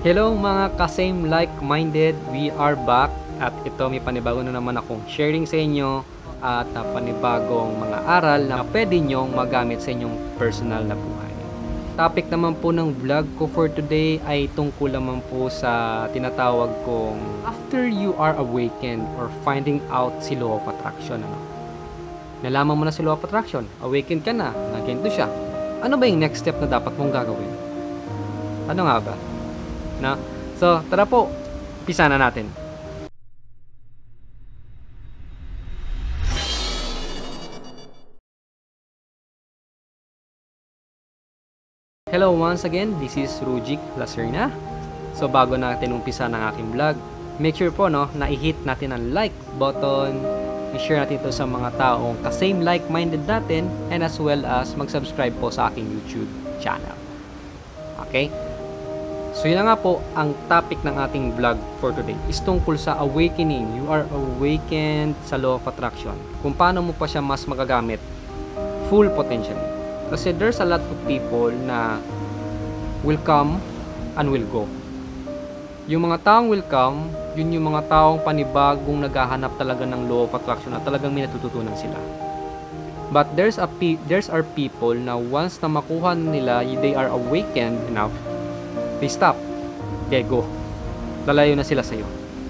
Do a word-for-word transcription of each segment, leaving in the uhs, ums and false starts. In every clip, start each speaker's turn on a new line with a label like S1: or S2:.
S1: Hello mga ka-same like-minded, we are back at ito may panibago na naman akong sharing sa inyo at uh, panibagong mga aral na pwede nyong magamit sa inyong personal na buhay. Topic naman po ng vlog ko for today ay tungkol naman po sa tinatawag kong after you are awakened or finding out si law of attraction. Ano? Nalaman mo na si law of attraction, awakened ka na, naginto siya. Ano ba yung next step na dapat mong gagawin? Ano nga ba? Na? So, tara po, umpisa na natin. Hello once again, this is Rujic, Laserna. So, bago natin umpisa ng aking vlog, make sure po no, na i-hit natin ang like button, i-share natin ito sa mga taong ka-same like-minded natin, and as well as mag-subscribe po sa aking YouTube channel. Okay? So yun na nga po, ang topic ng ating vlog for today is tungkol sa awakening. You are awakened sa law of attraction. Kung paano mo pa siya mas magagamit full potentially. Kasi there's a lot of people na will come and will go. Yung mga taong will come, yun yung mga taong panibagong naghahanap talaga ng law of attraction na talagang may natututunan sila. But there's a pe there's are people na once na makuha nila, they are awakened enough, they stop. Okay, go. Lalayo na sila sa'yo.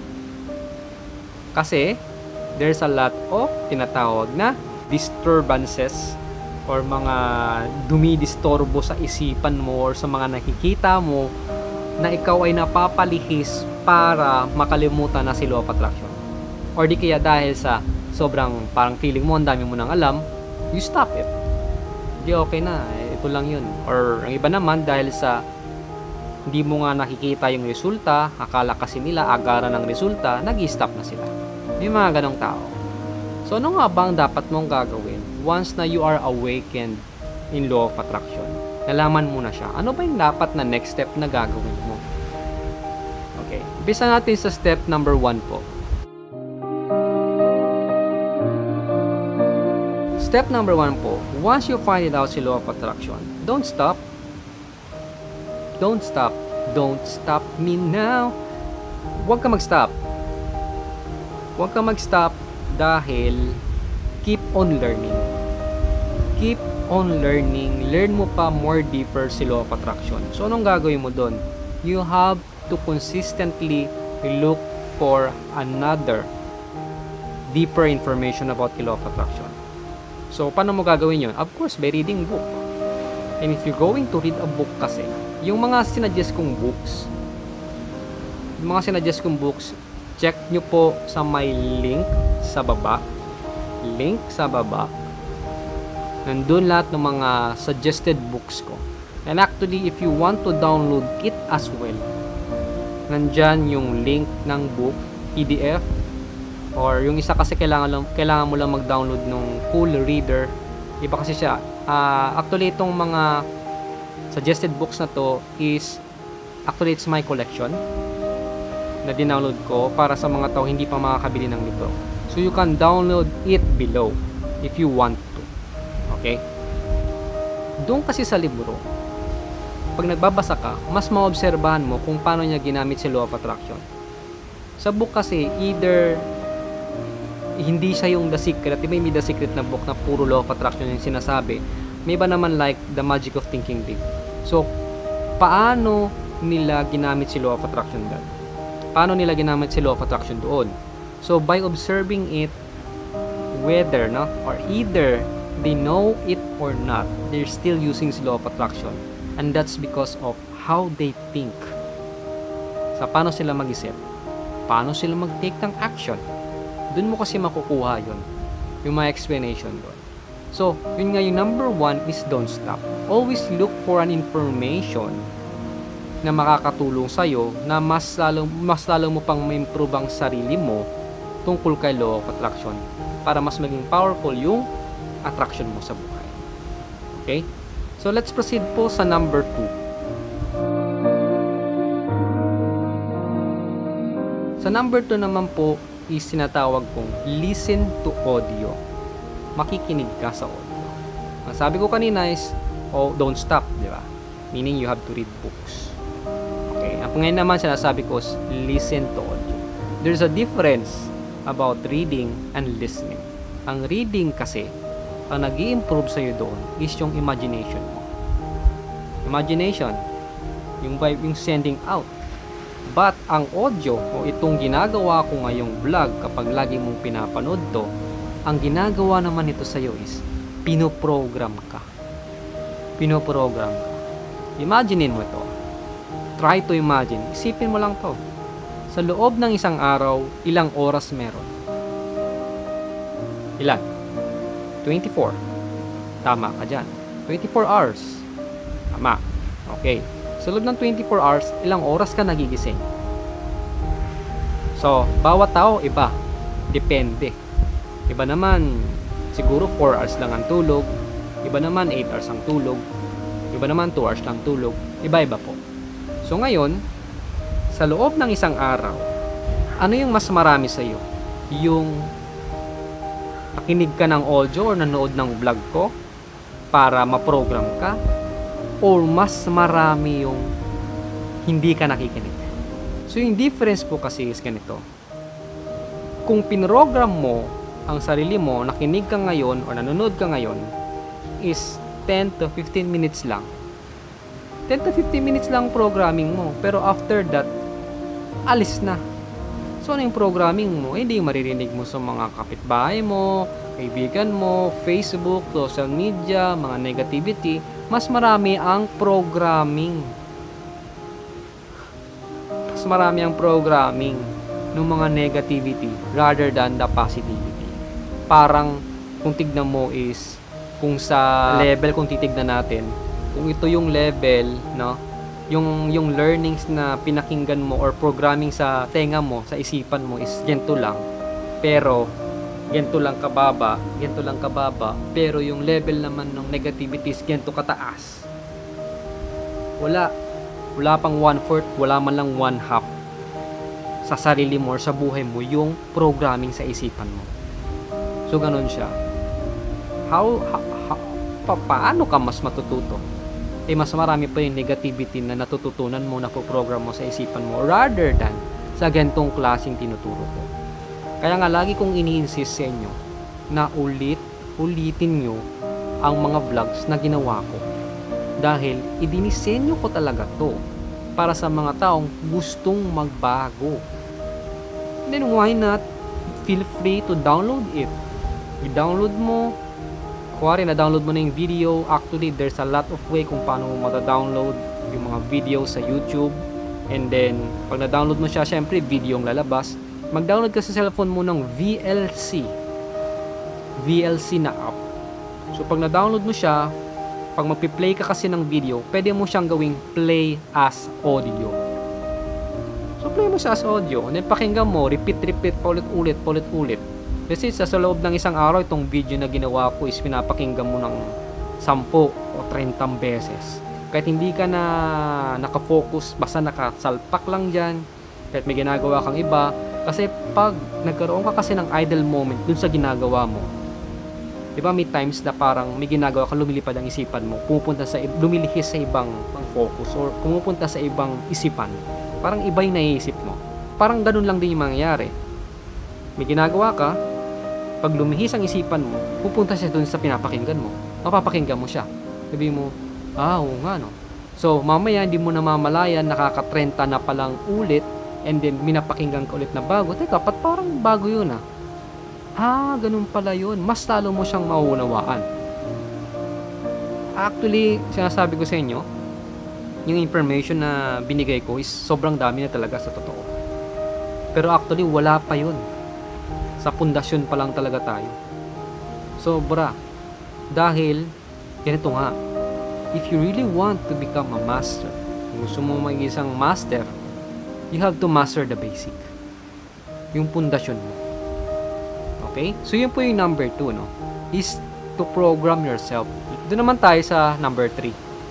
S1: Kasi, there's a lot of tinatawag na disturbances or mga dumidistorbo sa isipan mo or sa mga nakikita mo na ikaw ay napapalihis para makalimutan na si law of attraction. Or di kaya dahil sa sobrang parang feeling mo, ang dami mo nang alam, you stop it. Di okay na. Ito lang yun. Or ang iba naman dahil sa hindi mo nga nakikita yung resulta, akala kasi nila agaran ng resulta, nag-i-stop na sila. May mga ganong tao. So, ano nga ba ang dapat mong gagawin once na you are awakened in law of attraction? Nalaman mo na siya. Ano ba yung dapat na next step na gagawin mo? Okay. Umpisa natin sa step number one po. Step number one po, once you find it out si law of attraction, don't stop. Don't stop. Don't stop me now. Huwag ka mag-stop. Huwag ka mag-stop dahil keep on learning. Keep on learning. Learn mo pa more deeper si law of attraction. So, anong gagawin mo doon? You have to consistently look for another deeper information about the law of attraction. So, paano mo gagawin yun? Of course, by reading book. And if you're going to read a book kasi, yung mga sinadjust kong books, yung mga sinadjust kong books, check nyo po sa may link sa baba. Link sa baba. Nandun lahat ng mga suggested books ko. And actually, if you want to download it as well, nandyan yung link ng book, P D F, or yung isa kasi kailangan, lang, kailangan mo lang mag-download ng full reader. Iba kasi siya. Uh, actually, itong mga suggested books na to is actually it's my collection na dinownload ko para sa mga tao hindi pa makakabili ng libro. So you can download it below if you want to. Okay? Doon kasi sa libro, pag nagbabasa ka, mas maobserbahan mo kung paano niya ginamit si law of attraction. Sa book kasi, either hindi siya yung The Secret, may may The Secret na book na puro law of attraction yung sinasabi. May iba naman like The Magic of Thinking Big. So, paano nila ginamit si law of attraction doon? Paano nila ginamit si law of attraction doon? So, by observing it, whether, no, or either they know it or not, they're still using si law of attraction. And that's because of how they think. Sa paano sila mag-isip? Paano sila mag-take ng action? Doon mo kasi makukuha yun. Yung mga explanation doon. So, yun nga yung number one is don't stop. Always look for an information na makakatulong sa'yo na mas lalo, mas lalo mo pang ma-improve ang sarili mo tungkol kay law of attraction para mas maging powerful yung attraction mo sa buhay. Okay? So, let's proceed po sa number two. Sa number two naman po is sinatawag kong listen to audio. Makikinig ka sa audio. Ang sabi ko kanina is, oh, don't stop, di ba? Meaning you have to read books. Okay, ang Ngayon naman sinasabi ko is listen to audio. There's a difference about reading and listening. Ang reading kasi, ang nag-i-improve sa'yo doon is yung imagination mo. Imagination, yung vibe, yung sending out. But ang audio, o itong ginagawa ko ngayong vlog, kapag lagi mong pinapanood to, ang ginagawa naman ito sa'yo is, pinoprogram ka. Pinoprogram ka. Imaginein mo ito. Try to imagine. Isipin mo lang to. Sa loob ng isang araw, ilang oras meron? Ilan? twenty-four. Tama ka dyan. twenty-four hours. Tama. Okay. Sa loob ng twenty-four hours, ilang oras ka nagigising? So, bawat tao, iba. Depende. Iba naman, siguro four hours lang ang tulog. Iba naman, eight hours ang tulog. Iba naman, two hours lang tulog. Iba-iba po. So, ngayon, sa loob ng isang araw, ano yung mas marami sa'yo? Yung nakinig ka ng audio or nanood ng vlog ko para ma-program ka, or mas marami yung hindi ka nakikinig. So yung difference po kasi is ganito. Kung pinrogram mo ang sarili mo, nakinig ka ngayon or nanonood ka ngayon, is ten to fifteen minutes lang. ten to fifteen minutes lang programming mo. Pero after that, alis na. So, ano yung programming mo? Eh, hindi yung maririnig mo sa mga kapitbahay mo, kaibigan mo, Facebook, social media, mga negativity. Mas marami ang programming. Mas marami ang programming ng mga negativity rather than the positivity. Parang, kung tignan mo is, kung sa level, kung titignan natin, kung ito yung level, no? Yung yung learnings na pinakinggan mo or programming sa tenga mo, sa isipan mo is ganito lang. Pero ganito lang kababa, ganito lang kababa, pero yung level naman ng negativity is ganito kataas. Wala wala pang one fourth, wala man lang one half sa sarili mo or sa buhay mo yung programming sa isipan mo. So ganun siya. How, how, how pa, paano ka mas matututo? Eh mas marami pa yung negativity na natututunan mo, na po-program mo sa isipan mo rather than sa gantong klaseng tinuturo ko. Kaya nga lagi kong ini-insist sa inyo na ulit, ulitin nyo ang mga vlogs na ginawa ko. Dahil idinisenyo ko talaga to para sa mga taong gustong magbago. And then why not feel free to download it. I-download mo. Kuwari, na-download mo na yung video. Actually, there's a lot of way kung paano mo mata-download yung mga video sa YouTube. And then, pag na-download mo siya, syempre, video yung lalabas. Mag-download ka sa cellphone mo ng V L C. V L C na app. So, pag na-download mo siya, pag magpi-play ka kasi ng video, pwede mo siyang gawing play as audio. So, play mo siya as audio. And then, pakinggan mo, repeat, repeat, paulit-ulit, paulit-ulit. Kasi sa loob ng isang araw, itong video na ginawa ko is pinapakinggan mo ng sampu o trentang beses. Kahit hindi ka na nakafocus, basta nakasalpak lang dyan, kahit may ginagawa kang iba. Kasi pag nagkaroon ka kasi ng idle moment dun sa ginagawa mo, di ba may times na parang may ginagawa ka, lumilipad ang isipan mo, pumupunta sa, lumilihis sa ibang focus or pumupunta sa ibang isipan. Parang iba yung naiisip mo. Parang ganun lang din yung mangyayari. May ginagawa ka, pag lumihis ang isipan mo, pupunta siya dun sa pinapakinggan mo. Mapapakinggan mo siya. Sabi mo, ah, oo nga, no? So, mamaya, hindi mo namamalayan, nakaka-trenta na palang ulit, and then, minapakinggan ka ulit na bago. Teka, pat parang bago yun, ah. Ah, ganun pala yun. Mas lalo mo siyang mauunawaan. Actually, sinasabi ko sa inyo, yung information na binigay ko is sobrang dami na talaga sa totoo. Pero actually, wala pa yun. Sa pundasyon pa lang talaga tayo. Sobra. Dahil, ganito nga, if you really want to become a master, kung gusto mo maging isang master, you have to master the basic. Yung pundasyon mo. Okay? So, yun po yung number two, no? Is to program yourself. Doon naman tayo sa number three.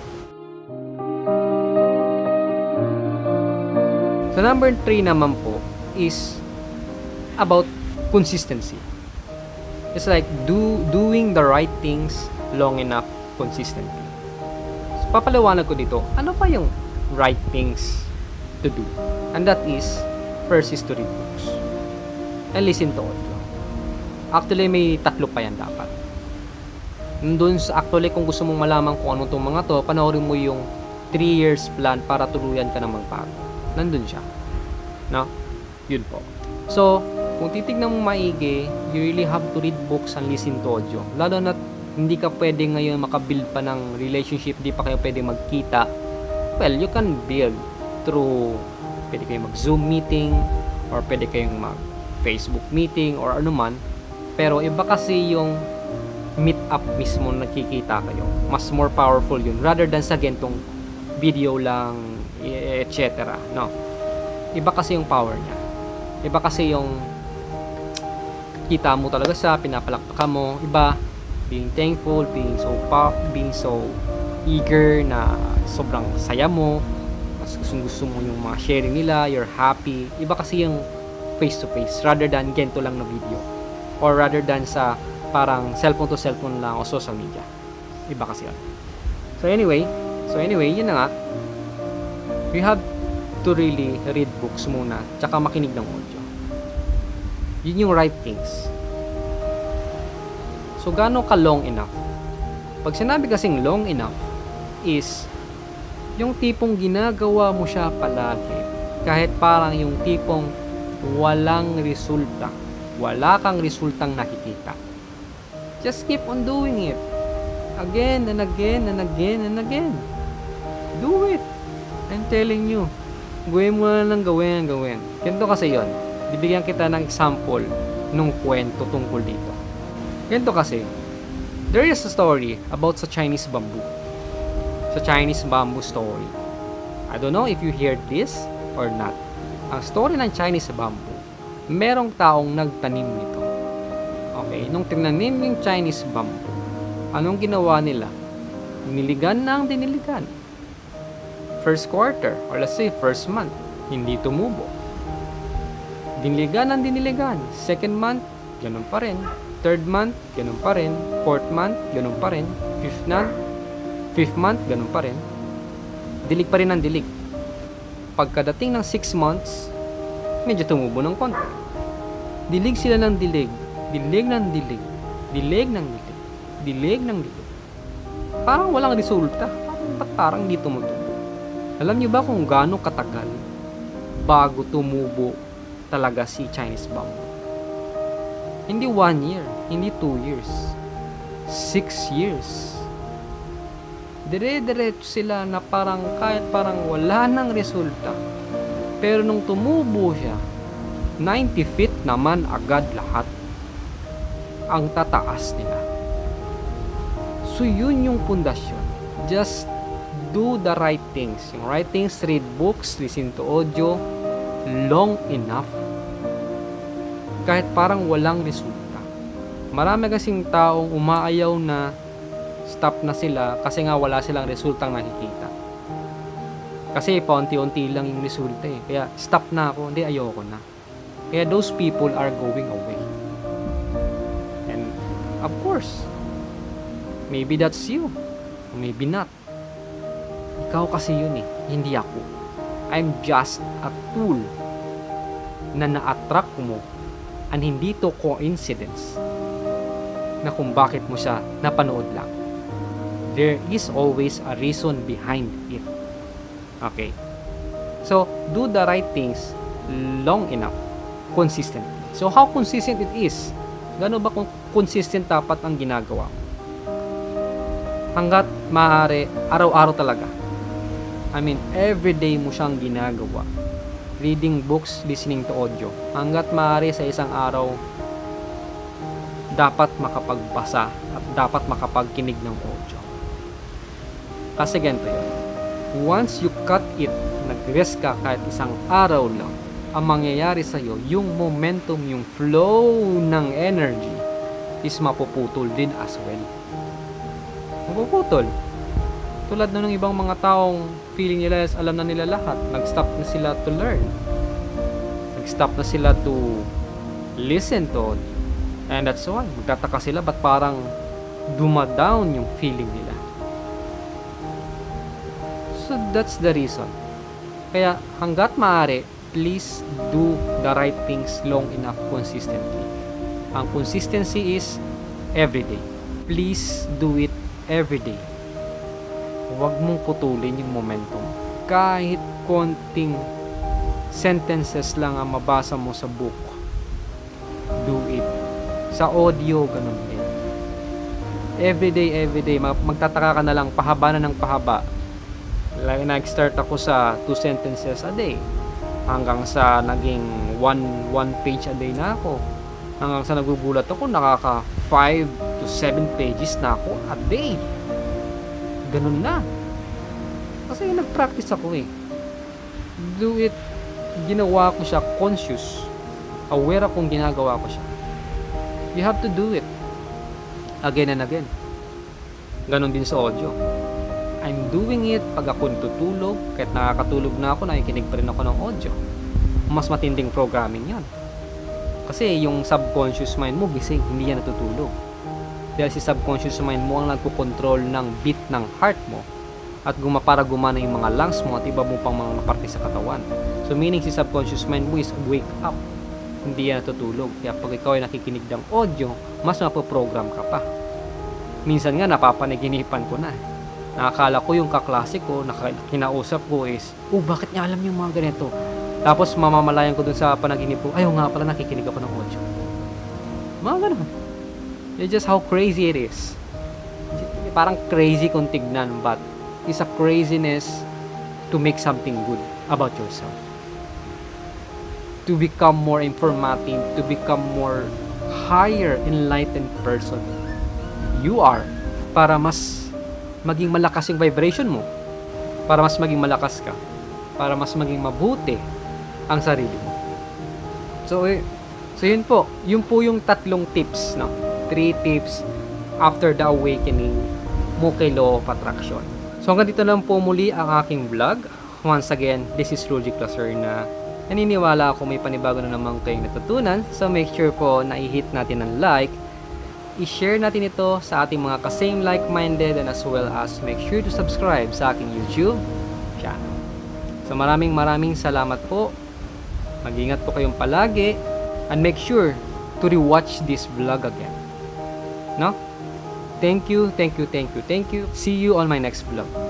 S1: Sa number three naman po is about consistency. It's like do doing the right things long enough consistently. So, papaliwanag ko dito, ano pa yung right things to do. And that is, first is to read books. And listen to audio. Actually, may tatlo pa yan dapat. Nandun sa, actually, kung gusto mong malaman kung ano itong mga to, panoorin mo yung three years plan para tuluyan ka ng magbago. Nandun siya. No? Yun po. So, kung titignan mo maigi, you really have to read books and listen to audio. Lalo na hindi ka pwede ngayon makabuild pa ng relationship, di pa kayo pwede magkita. Well, you can build through, pwede kayong mag-Zoom meeting, or pwede kayong mag-Facebook meeting, or ano man. Pero iba kasi yung meet up mismo nakikita kayo. Mas more powerful yun rather than sa gentong video lang, et cetera. No. Iba kasi yung power niya. Iba kasi yung kita mo talaga sa pinapalakpakan mo. Iba being thankful, being so pa, being so eager na sobrang saya mo. Mas gusto gusto mo yung mga sharing nila, you're happy. Iba kasi yung face to face rather than gento lang na video. Or rather than sa parang cellphone to cellphone lang o social media. Iba kasi yun. So anyway, so anyway, yun na nga. We have to really read books muna, tsaka makinig ng audio. Yun yung right things. So gaano ka long enough? Pag sinabi kasing long enough is yung tipong ginagawa mo siya palagi. Kahit parang yung tipong walang resulta. Wala kang resultang nakikita. Just keep on doing it. Again and again and again and again. Do it. I'm telling you. Gawin mo na lang gawin, gawin. Ganito kasi yon. Bibigyan kita ng example nung kwento tungkol dito. Ganito kasi. There is a story about sa Chinese bamboo. Sa Chinese bamboo story. I don't know if you heard this or not. Ang story ng Chinese bamboo, merong taong nagtanim nito. Okay, nung tinanim yung Chinese bamboo, anong ginawa nila? Diniligan na ang diniligan. First quarter, or let's say first month, hindi tumubo. Diniligan ang diniligan. Second month, ganun pa rin. Third month, ganun pa rin. Fourth month, ganun pa rin. Fifth month, fifth month, ganun pa rin. Dilig pa rin ang dilig. Pagkadating ng six months, medyo tumubo ng konti. Dilig sila ng dilig. Dilig ng dilig. Dilig ng dilig. Dilig ng dilig. Parang walang resulta. Parang, parang hindi tumutubo. Alam niyo ba kung gaano katagal bago tumubo talaga si Chinese bamboo? Hindi one year. Hindi two years. Six years. Dire-diretso sila na parang kahit parang wala nang resulta. Pero nung tumubo siya, ninety feet naman agad lahat ang tataas nila. So yun yung pundasyon. Just do the right things. Yung right things, read books, listen to audio, long enough. Kahit parang walang resulta. Marami kasing taong umaayaw na stop na sila kasi nga wala silang resultang nakikita. Kasi paunti-unti lang yung resulta eh. Kaya stop na ako, hindi ayoko na. Kaya those people are going away. And of course, maybe that's you. Maybe not. Ikaw kasi yun eh, hindi ako. I'm just a tool na na-attract mo and hindi to coincidence na kung bakit mo siya napanood lang. There is always a reason behind it. Okay. So, do the right things long enough, consistently. So, how consistent it is? Gano ba kung consistent dapat ang ginagawa mo? Hanggat maaari, araw-araw talaga. I mean, everyday mo siyang ginagawa. Reading books, listening to audio. Hanggat maaari sa isang araw, dapat makapagbasa at dapat makapagkinig ng audio. Kasi ganito yun. Once you cut it, nag-rest ka kahit isang araw lang, ang mangyayari sa'yo, yung momentum, yung flow ng energy is mapuputol din as well. Mapuputol. Tulad na ng ibang mga taong feeling nila is alam na nila lahat. Nag-stop na sila to learn. Nag-stop na sila to listen to. And that's why. Magtataka sila ba't parang dumadown yung feeling nila. So that's the reason. Kaya hanggat maaari, please do the right things long enough consistently. Ang consistency is everyday. Please do it everyday. Huwag mong putulin yung momentum. Kahit konting sentences lang ang mabasa mo sa book, do it. Sa audio, ganun din. Everyday, everyday, magtataka ka na lang, pahaba na ng pahaba. Like, nag-start ako sa two sentences a day. Hanggang sa naging one, one page a day na ako. Hanggang sa nagugulat ako, nakaka five to seven pages na ako a day. Ganun na. Kasi nag-practice ako eh. Do it. Ginawa ko siya conscious. Aware akong ginagawa ko siya. You have to do it. Again and again. Ganon din sa audio. I'm doing it pag ako natutulog. Kahit nakakatulog na ako, nakikinig pa rin ako ng audio. Mas matinding programming yan. Kasi yung subconscious mind mo, gising, hindi yan natutulog. Dahil si subconscious mind mo ang nagkukontrol ng beat ng heart mo. At guma para gumana yung mga lungs mo at iba mo pang mga parte sa katawan. So meaning si subconscious mind mo is wake up. Hindi yan natutulog. Kaya pag ikaw ay nakikinig ng audio, mas mapoprogram ka pa. Minsan nga napapanaginipan ko na. Nakakala ko yung kaklase ko, kinausap ko is, oh, bakit niya alam yung mga ganito? Tapos mamamalayan ko dun sa panaginip ko, ayaw nga pala nakikinig ako ng audio. Mga ganun. It's just how crazy it is. Parang crazy kung tignan, but it's a craziness to make something good about yourself. To become more informative, to become more higher enlightened person. You are. Para mas maging malakas yung vibration mo. Para mas maging malakas ka. Para mas maging mabuti ang sarili mo. So, eh, so yun po. Yun po yung tatlong tips, no? Three tips after the awakening mo kay Law of Attraction. So hanggang dito lang po muli ang aking vlog. Once again, this is Rujic, Laserna. Naniniwala ako may panibago na naman kayong natutunan. So make sure po na i-hit natin ang like. I-share natin ito sa ating mga kasame like-minded, and as well as make sure to subscribe sa aking YouTube channel. So maraming maraming salamat po. Mag-ingat po kayong palagi, and make sure to rewatch this vlog again. No? Thank you, thank you, thank you, thank you. See you on my next vlog.